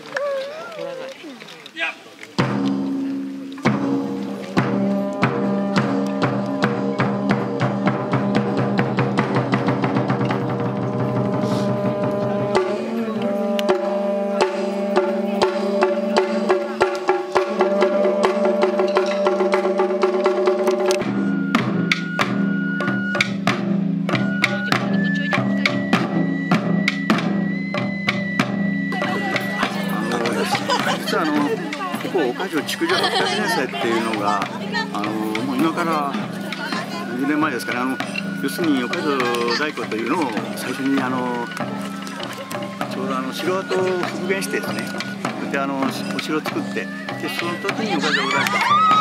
実はここ岡城築城800年祭っていうのがもう今から10年前ですかね、要するに岡城太鼓というのを最初にちょうど城跡を復元してですね、でお城を作って、でその時に岡城太鼓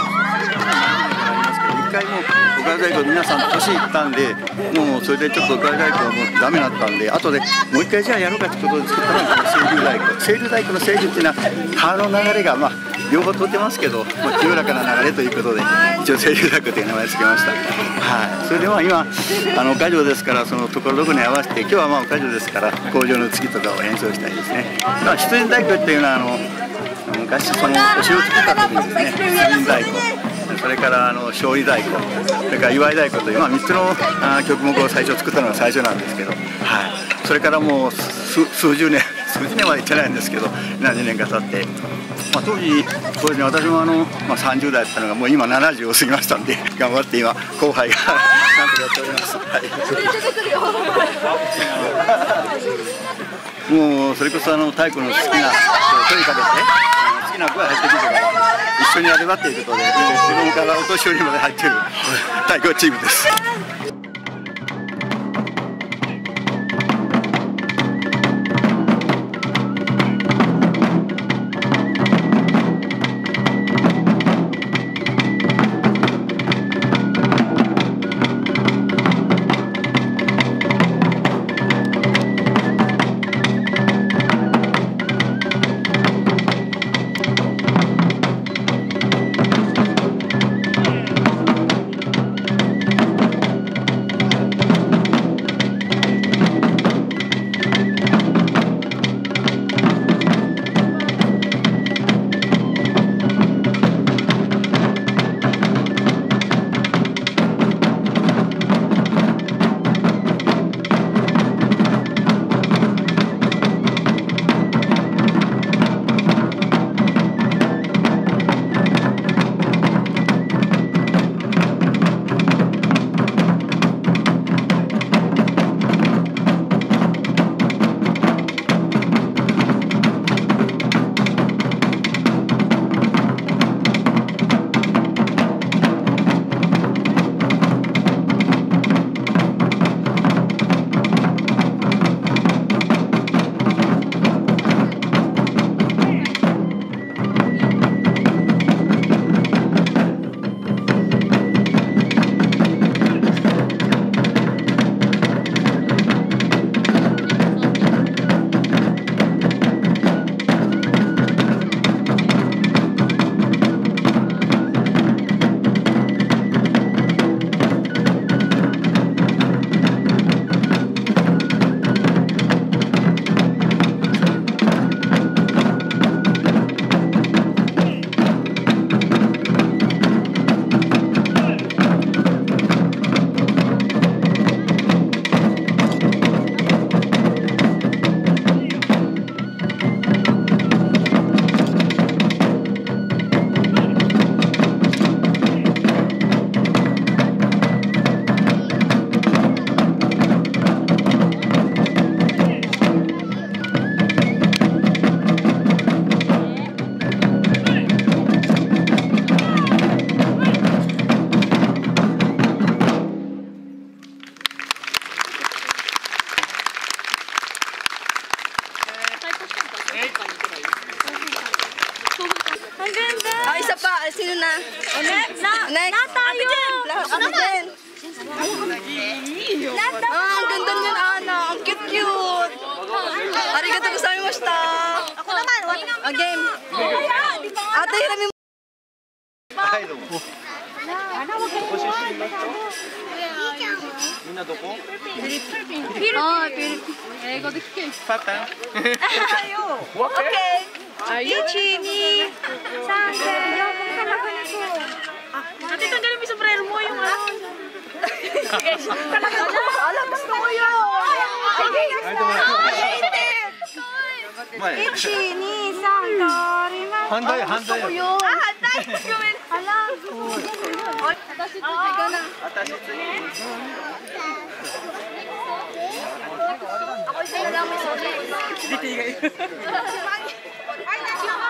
一回もう岡城太鼓皆さん年いったんで、もうそれでちょっと岡城太鼓はもうダメだったんで、後でもう一回じゃあやろうかということで作ったのが清流太鼓。清流太鼓の清流っていうのは川の流れが両方通ってますけど、清らかな流れということで一応清流太鼓という名前を付けました。はい、それで今岡城ですから、そのところどころに合わせて、今日は岡城ですから工場の月とかを演奏したりですね。出陣太鼓っていうのは昔そのお城を作った時にですね、出陣太鼓、それから勝利太鼓、それから祝い太鼓という3つの曲目を最初作ったのが最初なんですけど、はい、それからもう数十年は言ってないんですけど、何十年か経って、当時私も30代だったのがもう今70を過ぎましたんで、頑張って今後輩がなんとやっております。はい、もうそれこそ太鼓の好きな声かけて、好きな声入ってくるから一緒にやればっていうことで、子供からお年寄りまで入ってる太鼓チームです。 Isa pa, sino na? Next! Nata yun! Ako din! Ang ganda niyan, Ana! Ang cute-cute! Arigatou gozaimashita! Ako naman! Game! Ate, hiramin mo! はい、どうも。みんなどこ？ フィリピン。英語で聞け。 パパ。 オッケー。 1, 2, 3, 4. Ate, tanggalin mo yung sombrero mo yung ano. Alam, gusto ko yun. 前 1, 2, 3, 4. 反対反対 Gusto ko yun. Hantay! Alam.私ついてかな。Ako isa lang may soda.